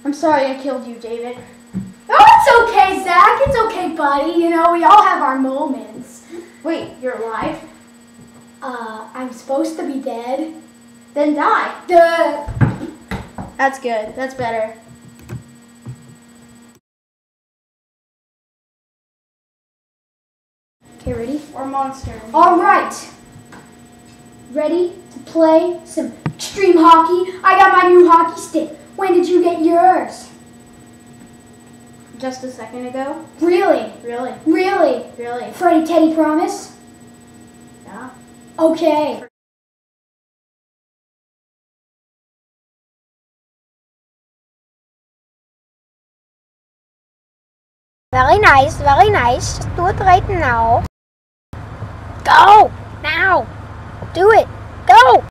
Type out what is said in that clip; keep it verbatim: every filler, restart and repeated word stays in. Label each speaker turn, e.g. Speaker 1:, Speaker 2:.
Speaker 1: I'm sorry I killed you, David.
Speaker 2: Oh, it's okay, Zach. It's okay, buddy. You know, we all have our moments.
Speaker 1: Wait, you're alive?
Speaker 2: Uh, I'm supposed to be dead.
Speaker 1: Then die.
Speaker 2: Duh.
Speaker 1: That's good. That's better.
Speaker 2: Okay, ready?
Speaker 1: Or monster.
Speaker 2: All right. Ready to play some extreme hockey? I got my new hockey stick. When did you get yours?
Speaker 1: Just a second ago?
Speaker 2: Really?
Speaker 1: Really?
Speaker 2: Really?
Speaker 1: Really?
Speaker 2: Freddy Teddy promise?
Speaker 1: Yeah.
Speaker 2: Okay.
Speaker 3: Very nice, very nice. Just do it right now. Go! Now! Do it! Go!